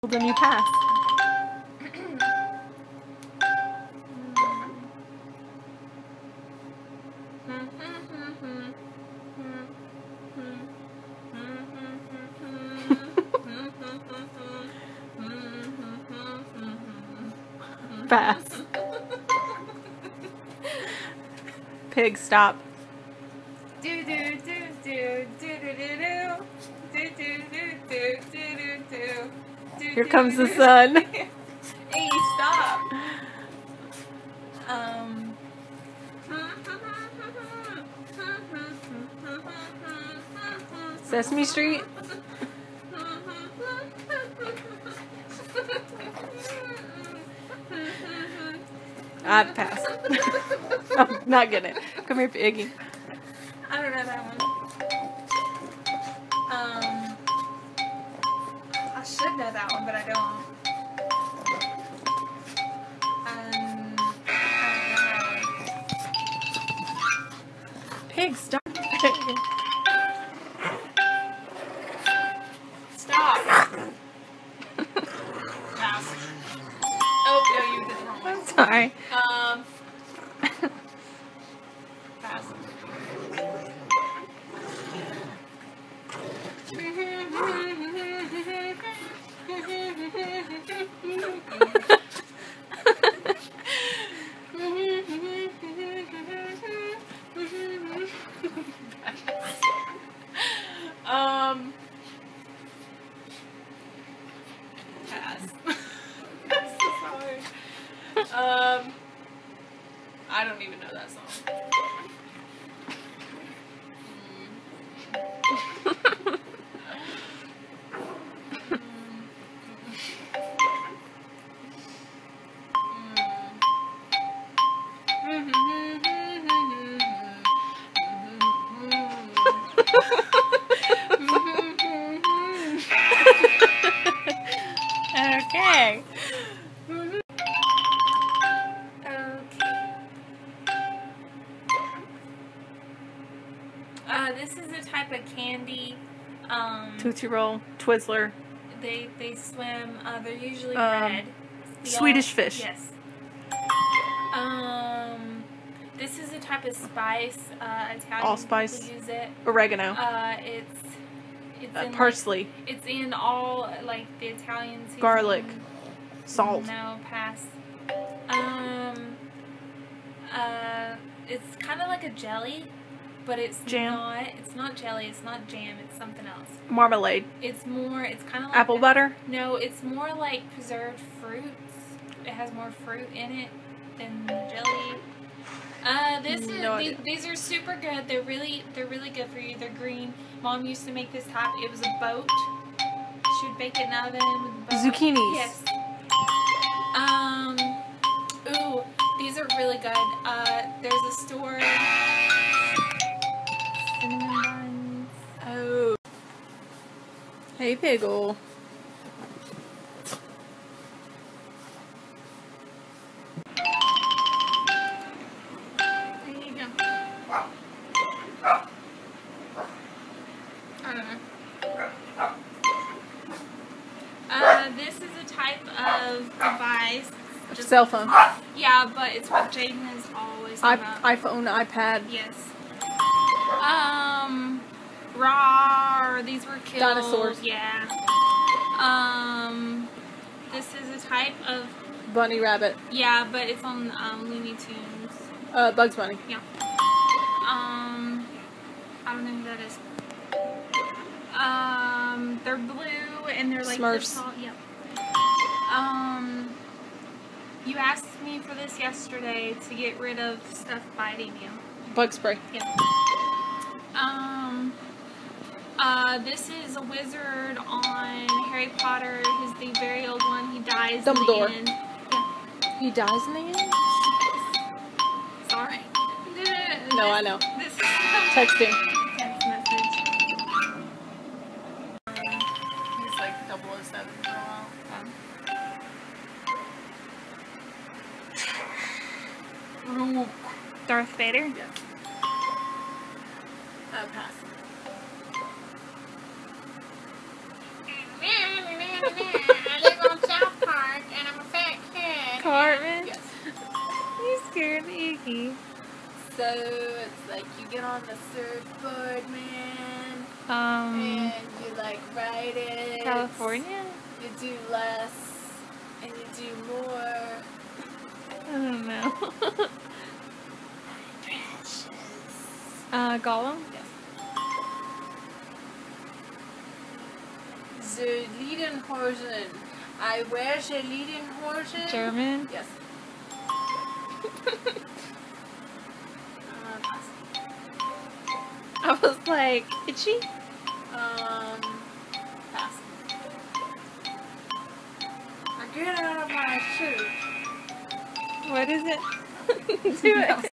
Then you pass. Pass. Pig, stop. Do do do do do do do do do do do do do do. Here comes the sun. Hey, stop. Sesame Street. I pass. I'm not getting it. Come here, Piggy. I don't know that one. I should know that one, but I don't. I don't know. Pig, stop. Stop. Pass. Oh, no, you did the wrong one. Sorry. Pass. Pass. That's so hard. I don't even know that song. Okay. This is a type of candy. Tootsie Roll, Twizzler. They swim. They're usually red. Swedish fish. Yes. This is a type of spice. Italian Allspice. people use it. Oregano. It's in Parsley. Like, it's in all like the Italian seasoning. Garlic. Salt. No, pass. It's kind of like a jelly, but it's Jam. not. It's not jelly. It's not jam. It's something else. Marmalade. It's more. It's kind of like Apple butter. No, it's more like preserved fruits. It has more fruit in it than jelly. These are super good. They're really good for you. They're green. Mom used to make this type. It was a boat. She would bake it in the oven with a boat. Zucchinis. Yes. Ooh, these are really good. There's a store. Cinnamon buns. Oh. Hey, Piggle. There you go. I don't know. This is a type of device. Cell phone. Yeah, but it's what Jaden is always talking about. iPhone, iPad. Yes. Rawr, these were killed. Dinosaurs. Yeah. This is a type of. Bunny rabbit. Yeah, but it's on Looney Tunes. Bugs Bunny. Yeah. I don't know who that is. They're blue and they're like Smurfs. Yep. You asked me for this yesterday to get rid of stuff biting you. Bug spray. Yep. This is a wizard on Harry Potter. He's the very old one. He dies Dumbledore. in the end. Yeah. He dies in the end? Sorry. No, I know. This is Texting. text message. He's like 007 for a while. Darth Vader? Yes. Pass. So it's like you get on the surfboard, man, Um, and you like ride it. California? You do less, and you do more. I don't know. Precious. Gollum? Yes. The Lederhosen. I wear the Lederhosen. German? Yes. Pass. I was like, itchy? Pass. Get out of my shoe. What is it? Do it.